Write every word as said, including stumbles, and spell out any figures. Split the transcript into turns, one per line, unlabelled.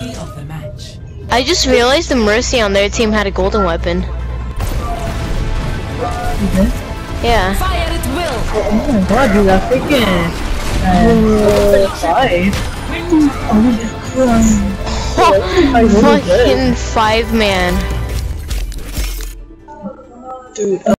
Of the match.
I just realized the Mercy on their team had a golden weapon.
Mm-hmm.
Yeah.
Fire at will.
Oh my god, you got freaking uh, five. Oh,
Fucking five man.
dude.